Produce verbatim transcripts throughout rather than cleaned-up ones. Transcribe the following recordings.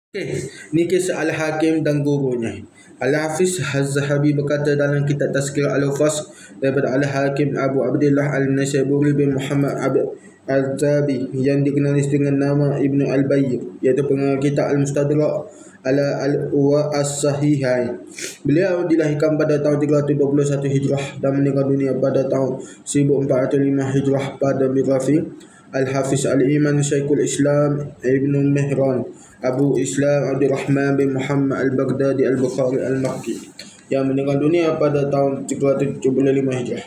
Okey, ni kisah Al-Hakim dan gurunya. Al-Hafiz Az-Zahabi berkata dalam kitab Tazkirah Al-Hufaz daripada Al-Hakim Abu Abdullah Al-Naisaburi bin Muhammad Abd Al-Zabi yang dikenali dengan nama Ibnu Al-Bayyib, iaitu pengarang kitab Al-Mustadrak ala Al-Uwa As-Sahihain. Beliau dilahirkan pada tahun tiga ratus dua puluh satu Hijrah dan meninggal dunia pada tahun seribu empat ratus lima Hijrah. Pada biografi Al-Hafiz Al-Iman Syekhul Islam Ibnu Mihran Abu Islam Abdul Rahman bin Muhammad Al-Baghdadi Al-Bukhari Al-Makki yang meninggal dunia pada tahun tiga ratus tujuh puluh lima Hijrah.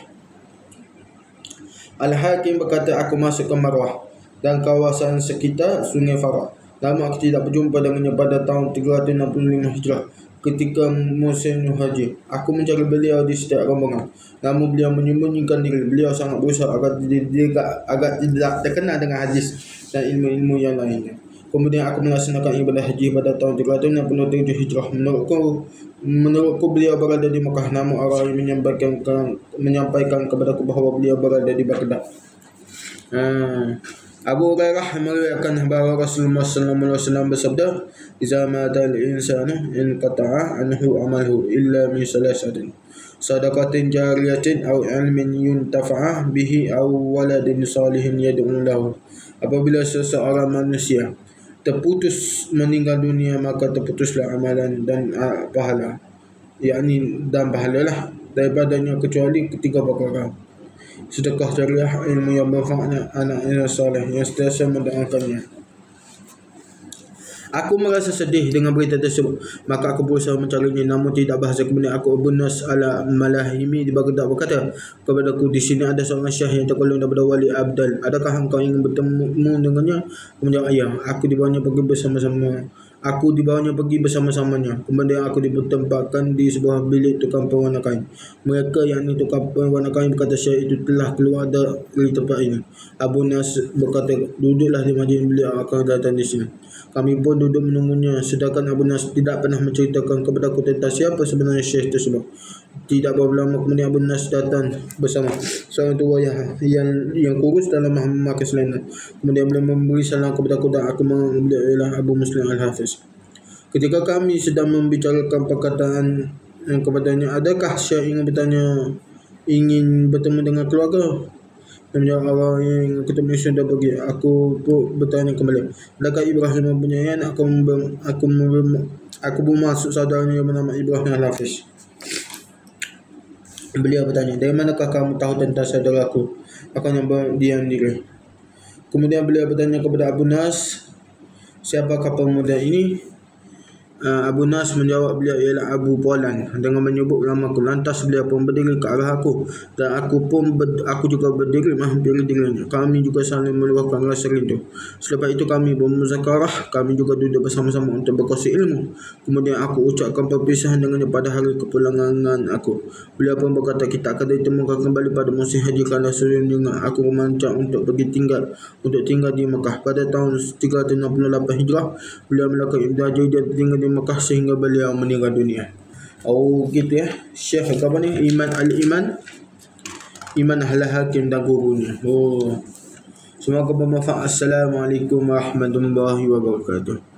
Al-Hakim berkata, aku masuk ke Marwah dan kawasan sekitar Sungai Farah. Lama aku tidak berjumpa dengannya pada tahun tiga ratus enam puluh lima Hijrah ketika musim haji. Aku mencari beliau di setiap rombongan, namun beliau menyembunyikan diri. Beliau sangat berusaha agar, agar tidak terkenal dengan hadis dan ilmu-ilmu yang lainnya. Kemudian aku melaksanakan ibadah haji pada tahun tiga ratus enam puluh tujuh Hijrah. Menurutku, menurutku beliau berada di Mekah, namun orang yang menyampaikan, menyampaikan kepadaku bahawa beliau berada di Baghdad. Hmm. Abu Hurairah meriwayatkan bahawa Rasulullah sallallahu alaihi wasallam bersabda, "Idza mata al-insanu inqata'a anhu amaluhu illa min salasatin. Sadaqatin jariyatin aw ilmin yuntafa'a bihi aw waladin salihin yad'u lahu." Apabila seseorang manusia terputus meninggal dunia, maka terputuslah amalan dan uh, pahala, yakni dan pahalalah daripadanya kecuali ketiga perkara: sedekah jariah, ilmu yang bermanfaat, anak yang soleh yang sentiasa mendoakannya. Aku merasa sedih dengan berita tersebut, maka aku berusaha mencarinya, namun tidak berhasil. Kemudian aku Abu Nas Al-Malahimi di Baghdad berkata kepadaku, di sini ada seorang syekh yang tergolong daripada wali abdal. Adakah engkau ingin bertemu dengannya? Kemudian ayah, aku dibawanya pergi bersama-sama. Aku dibawanya pergi bersama-samanya. Kemudian aku ditempatkan di sebuah bilik tukang pewarna kain. Mereka yang ini tukang pewarna kain berkata, syekh itu telah keluar dari tempat ini. Abu Nas berkata, duduklah di majlis beliau akan datang di sini. Kami pun duduk menunggunya, sedangkan Abu Nas tidak pernah menceritakan kepada aku tentang siapa sebenarnya syekh tersebut. Tidak berapa lama kemudian Abu Nas datang bersama seorang tua yang yang, yang kurus dalam memakai selendang. Kemudian beliau memberi salam kepada aku dan aku mengenal beliau ialah Abu Muslim Al-Hafiz. Ketika kami sedang membicarakan perkataan yang kepadanya, adakah syekh ingin bertanya, ingin bertemu dengan keluarga? Dan menjawab, awal yang ketemu sudah pergi. Aku pun bertanya kembali, adakah Ibrahim mempunyai anak? Aku mem, aku mem, aku bermaksud saudaranya yang bernama Ibrahim Al-Hafiz. Beliau bertanya, dari manakah kamu tahu tentang saudaraku? Aku hanya berdiam diri. Kemudian beliau bertanya kepada Abu Nas, siapakah pemuda ini? Uh, Abu Nas menjawab, beliau ialah Abu Polan, dengan menyebut namaku. Lantas beliau pun berdiri ke arah aku dan aku pun ber, aku juga berdiri menghampiri dirinya. Kami juga saling meluahkan rasa rindu. Selepas itu kami bermuzakarah. Kami juga duduk bersama-sama untuk berkongsi ilmu. Kemudian aku ucapkan perpisahan dengannya pada hari kepulangan aku. Beliau pun berkata, kita akan ditemukan kembali pada musim haji kerana sesungguhnya aku memancang untuk pergi tinggal untuk tinggal di Mekah. Pada tahun tiga ratus enam puluh lapan Hijrah, beliau melakukan ibadah haji dan tinggal di Mekah sehingga beliau meninggal dunia. Oh gitu ya. Syekh apa ni? Iman Al-Iman Iman Al-Hakim dan gurunya. Oh. Semoga bermanfaat. Assalamualaikum warahmatullahi wabarakatuh.